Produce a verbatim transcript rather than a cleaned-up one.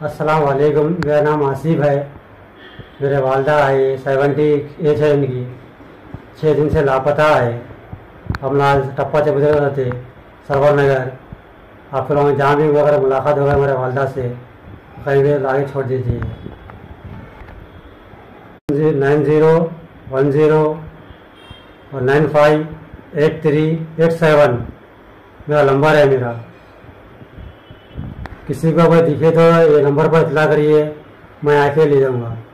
अस्सलाम वालेकुम। मेरा नाम आसिफ है। मेरे वालदा है, सेवेंटी एज है इनकी, छः दिन से लापता है। हम लोग टप्पा से गुजर रहे थे सरवर नगर। आप लोगों में जहाँ भी अगर मुलाकात होगा मेरे वालदा से कहीं भी लाके छोड़ दीजिए। नाइन ज़ीरो वन ज़ीरो और nine five eight three eight seven मेरा नंबर है। मेरा किसी को अगर दिखे तो ये नंबर पर इतला करिए, मैं आके ले जाऊँगा।